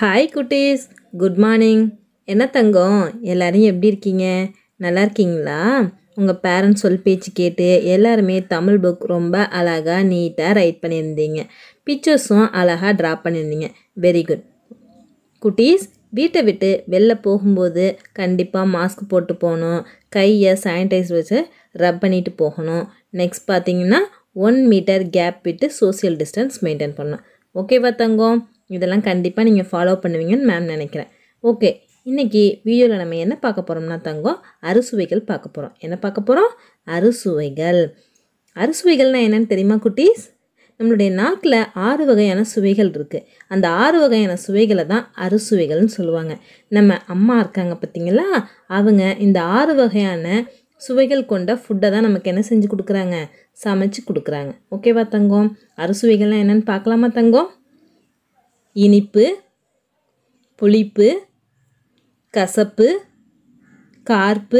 Hi குட்டீஸ், good morning. என்ன தங்கம், எல்லாரும் எப்படி இருக்கீங்க? நல்லா இருக்கீங்களா? உங்கள் பேரண்ட்ஸ் சொல் பேச்சு கேட்டு எல்லாருமே தமிழ் புக் ரொம்ப அழகாக நீட்டாக ரைட் பண்ணியிருந்தீங்க. பிக்சர்ஸும் அழகாக ட்ரா பண்ணியிருந்தீங்க. வெரி குட் குட்டீஸ். வீட்டை விட்டு வெளில போகும்போது கண்டிப்பாக மாஸ்க் போட்டு போகணும். கையை சானிடைசர் வச்சு ரப் பண்ணிட்டு போகணும். நெக்ஸ்ட் பார்த்தீங்கன்னா 1 மீட்டர் கேப் விட்டு சோஷியல் டிஸ்டன்ஸ் மெயின்டைன் பண்ணணும். ஓகேவா தங்கம்? இதெல்லாம் கண்டிப்பாக நீங்கள் ஃபாலோ பண்ணுவீங்கன்னு மேம் நினைக்கிறேன். ஓகே, இன்றைக்கி வீடியோவில் நம்ம என்ன பார்க்க போகிறோம்னா தங்கம், அறுசுவைகள் பார்க்க போகிறோம். என்ன பார்க்க போகிறோம்? அறுசுவைகள். அறுசுவைகள்னால் என்னென்னு தெரியுமா குட்டீஸ்? நம்மளுடைய நாக்கில் 6 வகையான சுவைகள் இருக்குது. அந்த 6 வகையான சுவைகளை தான் அறுசுவைகள்னு சொல்லுவாங்க. நம்ம அம்மா இருக்காங்க பார்த்தீங்களா, அவங்க இந்த 6 வகையான சுவைகள் கொண்ட ஃபுட்டை தான் நமக்கு என்ன செஞ்சு கொடுக்குறாங்க? சமைச்சு கொடுக்குறாங்க. ஓகேவா தங்கம்? அறுசுவைகள்லாம் என்னென்னு பார்க்கலாமா தங்கம்? இனிப்பு, புளிப்பு, கசப்பு, கார்ப்பு,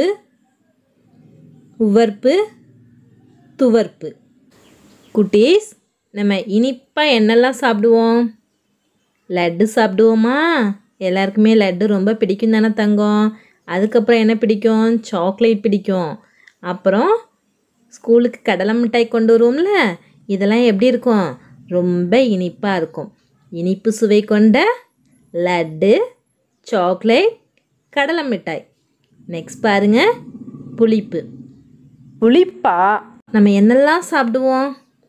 உவர்ப்பு, துவர்ப்பு. குட்டீஸ், நம்ம இனிப்பாக என்னெல்லாம் சாப்பிடுவோம்? லட்டு சாப்பிடுவோமா? எல்லாருக்குமே லட்டு ரொம்ப பிடிக்கும் தானே தங்கம்? அதுக்கப்புறம் என்ன பிடிக்கும்? சாக்லேட் பிடிக்கும். அப்புறம் ஸ்கூலுக்கு கடலை மிட்டாய் கொண்டு வருவோம்ல, இதெல்லாம் எப்படி இருக்கும்? ரொம்ப இனிப்பாக இருக்கும். இனிப்பு சுவை கொண்ட லட்டு, சாக்லேட், கடலை மிட்டாய். நெக்ஸ்ட் பாருங்க, புளிப்பு. புளிப்பா நம்ம என்னெல்லாம் சாப்பிடுவோம்?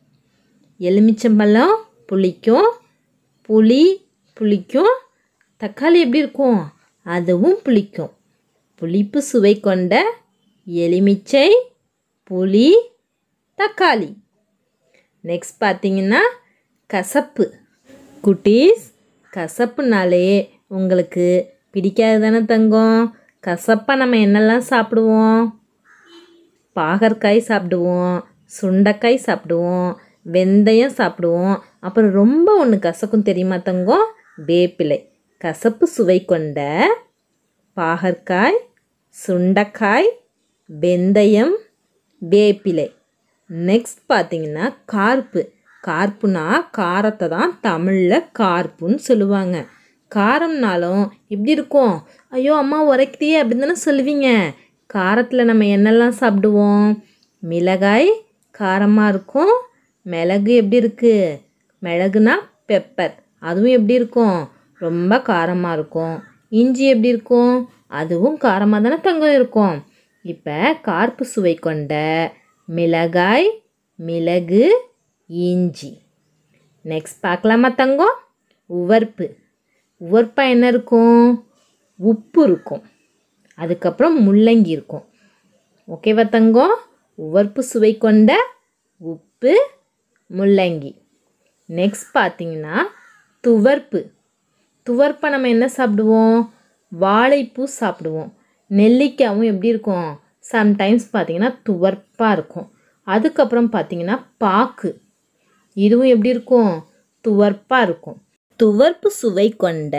எலுமிச்சம்பழம் புளிக்கும், புளி புளிக்கும், தக்காளி எப்படி இருக்கும்? அதுவும் புளிக்கும். புளிப்பு சுவை கொண்ட எலுமிச்சை, புளி, தக்காளி. நெக்ஸ்ட் பார்த்தீங்கன்னா கசப்பு. குட்டீஸ், கசப்புனாலே உங்களுக்கு பிடிக்காது தானே தங்கம்? கசப்பாக நம்ம என்னெல்லாம் சாப்பிடுவோம்? பாகற்காய் சாப்பிடுவோம், சுண்டைக்காய் சாப்பிடுவோம், வெந்தயம் சாப்பிடுவோம். அப்புறம் ரொம்ப ஒன்று கசக்கும் தெரியுமா தங்கம்? வேப்பிலை. கசப்பு சுவை கொண்ட பாகற்காய், சுண்டைக்காய், வெந்தயம், வேப்பிலை. நெக்ஸ்ட் பார்த்தீங்கன்னா கார்ப்பு. கார்ப்புனா காரத்தை தான் தமிழில் கார்ப்புன்னு சொல்லுவாங்க. காரம்னாலும் எப்படி இருக்கும்? ஐயோ அம்மா உரைக்கிறியே அப்படின்னு தானே சொல்லுவீங்க. காரத்தில் நம்ம என்னெல்லாம் சாப்பிடுவோம்? மிளகாய் காரமாக இருக்கும். மிளகு எப்படி இருக்குது? மிளகுனா பெப்பர், அதுவும் எப்படி இருக்கும்? ரொம்ப காரமாக இருக்கும். இஞ்சி எப்படி இருக்கும்? அதுவும் காரமாக தானே தங்கம் இருக்கும். இப்போ கார்ப்பு சுவை கொண்ட மிளகாய், மிளகு, இஞ்சி. நெக்ஸ்ட் பார்க்கலாமா தங்கம்? உவர்ப்பு. உவர்ப்பாக என்ன இருக்கும்? உப்பு இருக்கும். அதுக்கப்புறம் முள்ளங்கி இருக்கும். ஓகேவா தங்கம்? உவர்ப்பு சுவை கொண்ட உப்பு, முள்ளங்கி. நெக்ஸ்ட் பார்த்தீங்கன்னா துவர்ப்பு. துவர்ப்பை நம்ம என்ன சாப்பிடுவோம்? வாழைப்பூ சாப்பிடுவோம். நெல்லிக்காயும் எப்படி இருக்கும்? சம்டைம்ஸ் பார்த்தீங்கன்னா துவர்ப்பாக இருக்கும். அதுக்கப்புறம் பார்த்தீங்கன்னா பாக்கு. இதுவும் எப்படி இருக்கும்? துவர்ப்பாக இருக்கும். துவர்ப்பு சுவை கொண்ட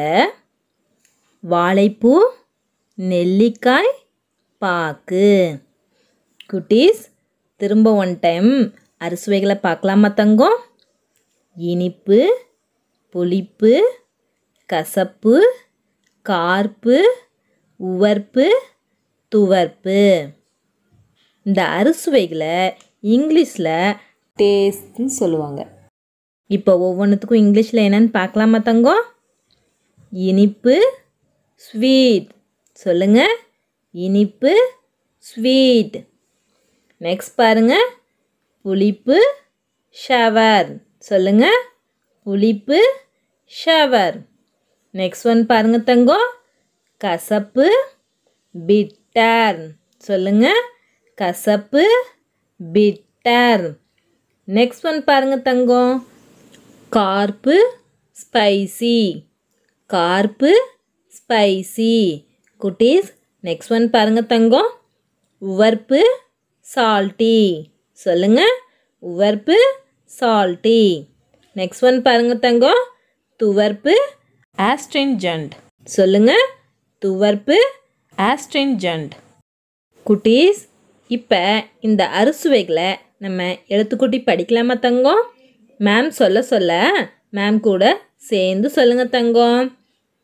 வாழைப்பூ, நெல்லிக்காய், பாக்கு. குட்டீஸ், திரும்ப 1 டைம் அறுசுவைகளை பார்க்கலாமா தங்கம்? இனிப்பு, புளிப்பு, கசப்பு, கார்ப்பு, உவர்ப்பு, துவர்ப்பு. இந்த அறுசுவைகளை இங்கிலீஷில் டேஸ்ட்னு சொல்லுவாங்க. இப்போ ஒவ்வொன்றுத்துக்கும் இங்கிலீஷில் என்னென்னு பார்க்கலாமா தங்கம்? இனிப்பு, ஸ்வீட். சொல்லுங்க, இனிப்பு, ஸ்வீட். நெக்ஸ்ட் பாருங்க, புளிப்பு, ஷவர். சொல்லுங்க, புளிப்பு, ஷவர். நெக்ஸ்ட் ஒன் பாருங்க தங்கம், கசப்பு, பிட்டர். சொல்லுங்க, கசப்பு, பிட்டர். நெக்ஸ்ட் ஒன் பாருங்க தங்கம், கார்ப்பு, ஸ்பைசி. கார்ப்பு, ஸ்பைசி. குட்டீஸ், நெக்ஸ்ட் ஒன் பாருங்க தங்கம், உவர்ப்பு, சால்ட்டி. சொல்லுங்க, உவர்ப்பு, சால்ட்டி. நெக்ஸ்ட் ஒன் பாருங்க தங்கம், துவர்ப்பு, ஆஸ்ட்ரின்ஜென்ட். சொல்லுங்க, துவர்ப்பு, ஆஸ்ட்ரின்ஜென்ட். குட்டீஸ், இப்போ இந்த அறுசுவைகளை நம்ம எழுத்துக்கூட்டி படிக்கலாமா தங்கம்? மேம் சொல்ல சொல்ல மேம் கூட சேர்ந்து சொல்லுங்க தங்கம்.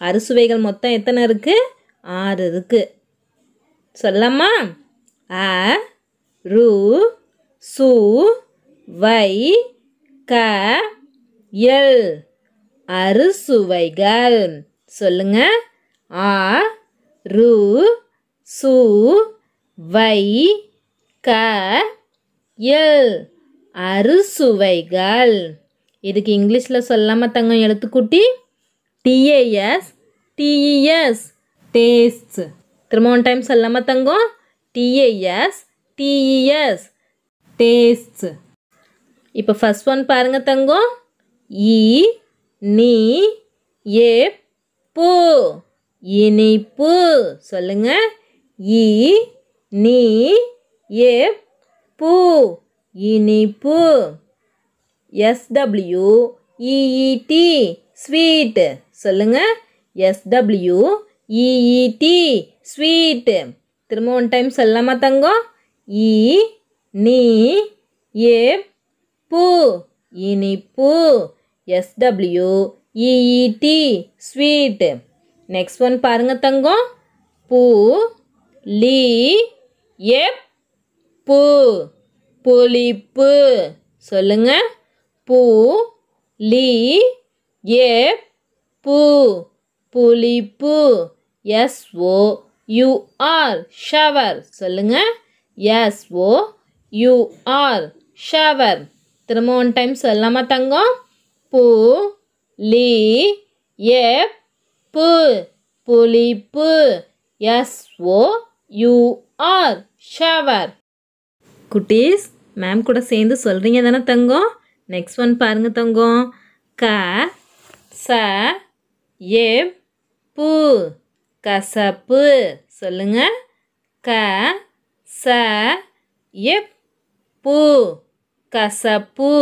அறுசுவைகள் மொத்தம் எத்தனை இருக்கு? 6 இருக்கு. சொல்லலாமா? அ ரு சு வை க எல் அறுசுவைகள். சொல்லுங்க. அ ரு சு வை க எல் அறுசுவைகள். இதுக்கு இங்கிலீஷில் சொல்லாம தங்கம் எழுத்துக்குட்டி. TAS TES tastes. திரும்ப ஒன் டைம் சொல்லாம தங்கம். TAS TES டேஸ்ட்ஸ். இப்போ ஃபர்ஸ்ட் ஒன் பாருங்க தங்கம். இ நீ ஏ பு இனிப்பு. சொல்லுங்க. இ நீ ஏ பு இனிப்பு. SWEET sweet. சொல்லுங்க. SWEET sweet. திரும்ப ஒன் டைம் சொல்லலாமா தங்கம்? இ நீ ஏ பு இனிப்பு. SWEET sweet. நெக்ஸ்ட் ஒன் பாருங்க தங்கம். பு லி எப் பு புளிப்பு. சொல்லுங்க. பு லி எப் பு புளிப்பு. SOUR sour. சொல்லுங்க. SOUR sour. திரும்ப ஒன் டைம் சொல்லலாமா தங்கம்? பு லி எப் பு புளிப்பு. SOUR shower. குட்டீஸ், மேம் கூட சேர்ந்து சொல்கிறீங்க தானே தங்கம்? நெக்ஸ்ட் ஒன் பாருங்க தங்கம். க ச எப் பு கசப்பு. சொல்லுங்க. க ச எப் பு கசப்பு.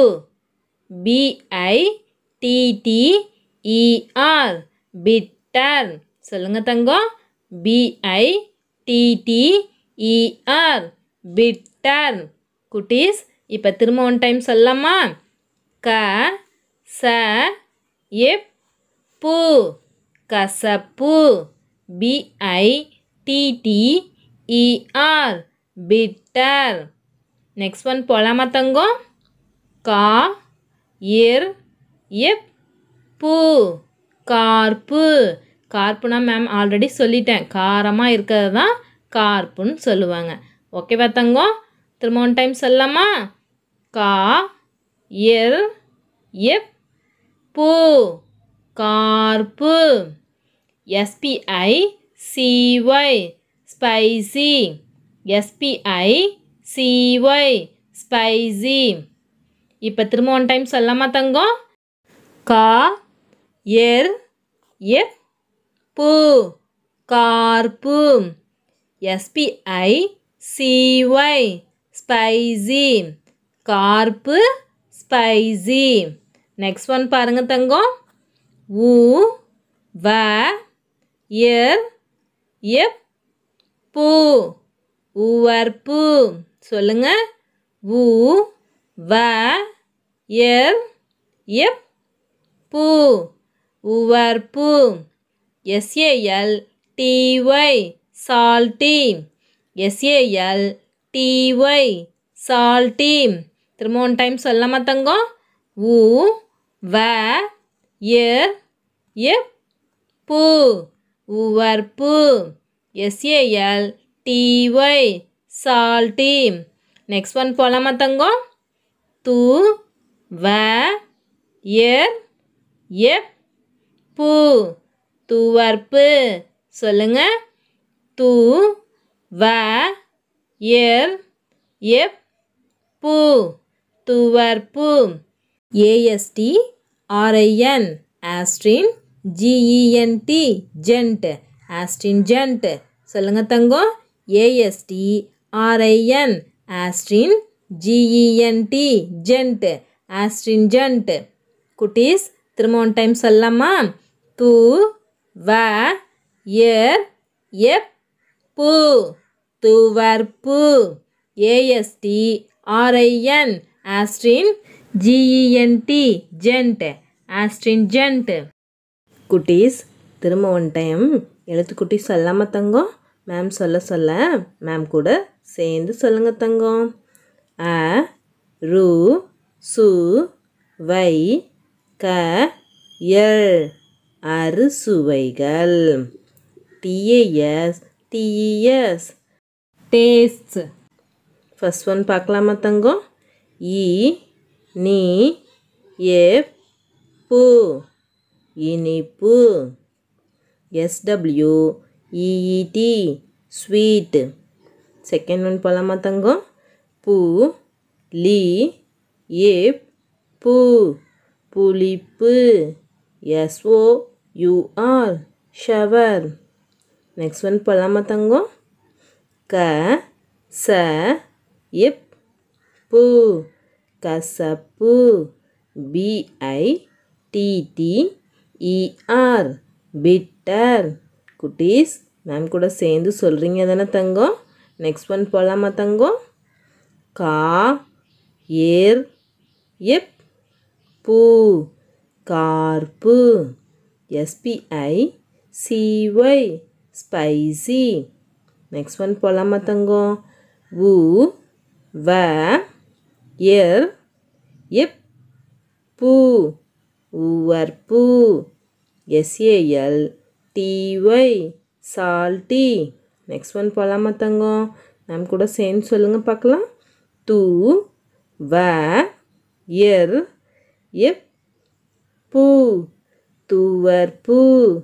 BITTER bitter. சொல்லுங்க தங்கம். BITTER bitter. குட்டீஸ், இப்போ திரும்ப ஒன் டைம் சொல்லலாமா? க ச எப் பு கசப்பு. BITTER bitter. நெக்ஸ்ட் ஒன் போலாமா தங்கம்? கா இர் எப் பு கார்ப்பு. கார்ப்புனா மேம் ஆல்ரெடி சொல்லிட்டேன். காரமாக இருக்கிறது தான் கார்ப்புன்னு சொல்லுவாங்க. ஓகேவா தங்கம்? திரும்ப ஒன் டைம் சொல்லலாமா? கா இர் எப் பு கார்ப்பு. SPICY spicy. SPICY spicy. இப்போ திரும்ப ஒன் டைம் சொல்லலாமா தங்கம்? கா எர் எப் பு கார்ப்பு. SPICY spicy. கார்ப்பு ஸ்பைசி. நெக்ஸ்ட் ஒன் பாருங்க தங்கம். உ வ எர் எப் பு உவர்ப்பு. சொல்லுங்க. உ வ எர் எப் பு உவர்ப்பு. SALTY salty. SALTY salty. திரும்ப ஒன் டைம் சொல்லலாமா தங்கம்? உ வ எர் எப் பு உவர்ப்பு. SALTY salty. நெக்ஸ்ட் ஒன் போலாமா தங்கம்? து வ எர் எப் பு துவர்ப்பு. சொல்லுங்க. து வ எர் எப் பு துவர்ப்பு. ASTRIN ஆஸ்ட்ரின். GENT ஜென்ட். ஆஸ்ட்ரின்ஜென்ட். சொல்லுங்க தங்கம். ASTRIN ஆஸ்ட்ரின். GENT ஜென்ட். ஆஸ்ட்ரின்ஜென்ட். குட்டீஸ், திரும்ப ஒன் டைம் சொல்லலாமா? து வ எர் எப் பு துவர்ப்பு. ASTRIN ஆஸ்ட்ரின். GENT ஜென்ட். ஆஸ்ட்ரின்ஜென்ட். குட்டீஸ், திரும்ப ஒன் டைம் எழுத்துக்குட்டி சொல்லாம தங்கம். மேம் சொல்ல மேம் கூட சேர்ந்து சொல்லுங்க தங்கம். அ ரு சு வை க எள் அறுசுவைகள். T A S T E S tastes. First one பார்க்கலாமா தங்கம். இ நீ எப் பு இனிப்பு. எஸ்டபிள்யூஇஇடி ஸ்வீட். செகண்ட் ஒன் போகலாமா தங்கம். பு லி எப் பு புளிப்பு. SOUR shower. நெக்ஸ்ட் ஒன் போகலாமா தங்கம். க ச இப் பு கசப்பு. BITTER bitter. குட்டீஸ் மேம் கூட சேர்ந்து சொல்கிறீங்க தானே தங்கம். நெக்ஸ்ட் ஒன் போகலாமா தங்கம். கா ஏர் எப் பூ கார்ப்பு. SPICY spicy. நெக்ஸ்ட் ஒன் போகலாமா தங்கம். உ வ எர் எப் பூ உவர்ப்பு. SALTY salty. நெக்ஸ்ட் ஒன் போகலாமா தங்கம். மேம் கூட சேர்ந்து சொல்லுங்கள் பார்க்கலாம். து வ எர் எப் பூ துவர்ப்பு.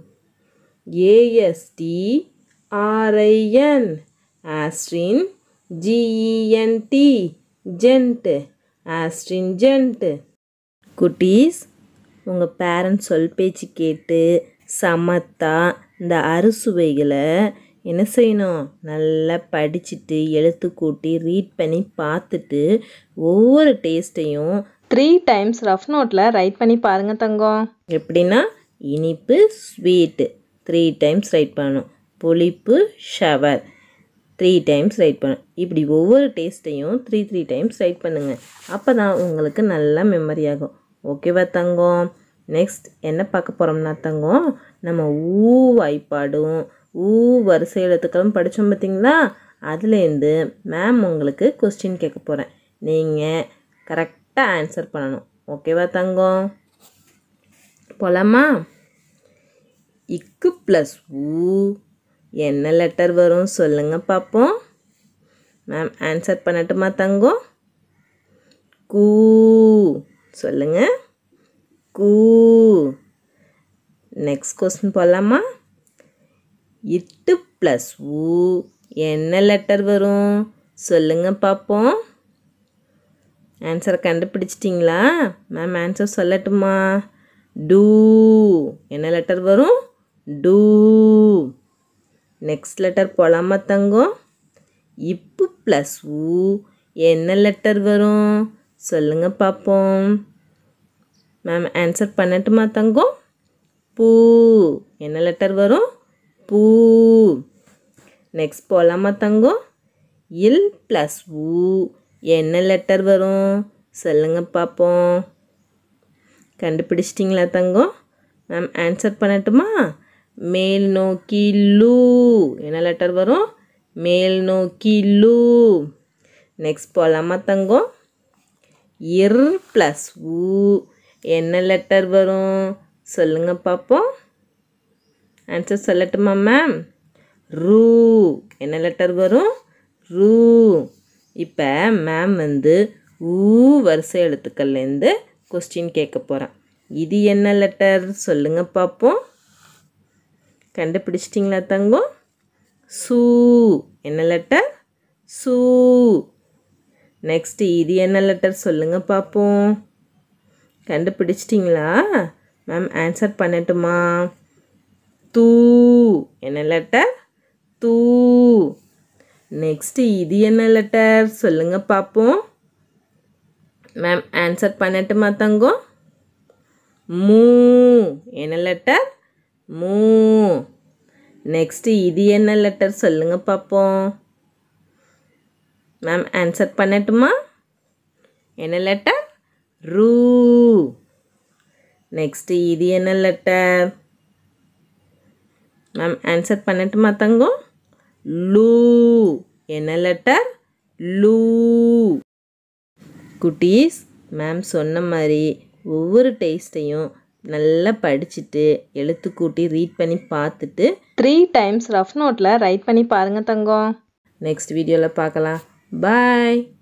ASTRIN ஆஸ்ட்ரின். GENT ஜென்ட் ஆஸ்ட்ரின்ஜென்ட். குட்டீஸ் உங்கள் பேரண்ட்ஸ் சொல் பேச்சு கேட்டு சமத்தா இந்த அறுசுவைகளை என்ன செய்யணும், நல்லா படிச்சுட்டு எழுத்து கூட்டி ரீட் பண்ணி பார்த்துட்டு ஒவ்வொரு டேஸ்ட்டையும் 3 டைம்ஸ் ரஃப் நோட்டில் ரைட் பண்ணி பாருங்கள் தங்கம். எப்படின்னா இனிப்பு ஸ்வீட்டு 3 டைம்ஸ் ரைட் பண்ணணும். புளிப்பு ஷவர் 3 டைம்ஸ் ரைட் பண்ணணும். இப்படி ஒவ்வொரு டேஸ்ட்டையும் 3 டைம்ஸ் ரைட் பண்ணுங்கள். அப்போ தான் உங்களுக்கு நல்லா மெமரி ஆகும். ஓகேவா தங்கம். நெக்ஸ்ட் என்ன பார்க்க போகிறோம்னா தங்கம், நம்ம ஊ வாய்ப்பாடும் ஊ வரிசை எழுத்துக்களும் படித்தோம் பார்த்தீங்களா. அதுலேருந்து மேம் உங்களுக்கு கொஸ்டின் கேட்க போகிறேன். நீங்கள் கரெக்டாக ஆன்சர் பண்ணணும். ஓகேவா தங்கம். போகலாமா. இக்கு ப்ளஸ் ஊ என்ன லெட்டர் வரும் சொல்லுங்கள் பார்ப்போம். மேம் ஆன்சர் பண்ணட்டுமா தங்கம். கூ சொல்லுங்க. கூ. நெக்ஸ்ட் கொஸ்டின் போகலாமா. இட்டு ப்ளஸ் ஊ என்ன லெட்டர் வரும் சொல்லுங்க பார்ப்போம். ஆன்சரை கண்டுபிடிச்சிட்டிங்களா. மேம் ஆன்சர் சொல்லட்டுமா. டூ என்ன லெட்டர் வரும். டூ. நெக்ஸ்ட் லெட்டர் போகலாமா தங்கம். இப்பு ப்ளஸ் ஊ என்ன லெட்டர் வரும் சொல்லுங்க பார்ப்போம். மேம் ஆன்சர் பண்ணட்டுமா தங்கம். பூ என்ன லெட்டர் வரும். பூ. நெக்ஸ்ட் போகலாமா தங்கம். இல் ப்ளஸ் ஊ என்ன லெட்டர் வரும் சொல்லுங்க பார்ப்போம். கண்டுபிடிச்சிட்டிங்களா தங்கம். மேம் ஆன்சர் பண்ணட்டுமா. மேல் நோக்கி லூ என்ன லெட்டர் வரும். மேல் நோக்கி லூ. நெக்ஸ்ட் போகலாமா தங்கம். இர் ப்ளஸ் ஊ என்ன லெட்டர் வரும் சொல்லுங்க பார்ப்போம். ஆன்சர் சொல்லட்டுமா மேம். ரூ என்ன லெட்டர் வரும். ரூ. இப்போ மேம் ஊ வரிசை எழுத்துக்கள்லேருந்து கொஸ்டின் கேட்க போகிறேன். இது என்ன லெட்டர் சொல்லுங்க பார்ப்போம். கண்டுபிடிச்சிட்டிங்களா தங்கம். சூ என்ன லெட்டர். சூ. நெக்ஸ்ட் இது என்ன லெட்டர் சொல்லுங்க பார்ப்போம். கண்டுபிடிச்சிட்டிங்களா. மேம் ஆன்சர் பண்ணட்டுமா. தூ என்ன லெட்டர். தூ. நெக்ஸ்ட் இது என்ன லெட்டர் சொல்லுங்க பார்ப்போம். மேம் ஆன்சர் பண்ணட்டுமா தங்கம். மூ என்ன லெட்டர். மூ. நெக்ஸ்ட் இது என்ன லெட்டர் சொல்லுங்க பார்ப்போம். மேம் ஆன்சர் பண்ணட்டுமா. என்ன லெட்டர். ரூ. நெக்ஸ்ட் இது என்ன லெட்டர். மேம் ஆன்சர் பண்ணட்டுமா தங்கம்? லூ. என்ன லெட்டர்? லூ. குட்டீஸ், மேம் சொன்ன மாதிரி ஒவ்வொரு டெஸ்ட்டையும் நல்லா படிச்சுட்டு எழுத்து கூட்டி ரீட் பண்ணி பார்த்துட்டு 3 டைம்ஸ் ரஃப் நோட்டில் ரைட் பண்ணி பாருங்கள் தங்கம். நெக்ஸ்ட் வீடியோவில் பார்க்கலாம். பாய்.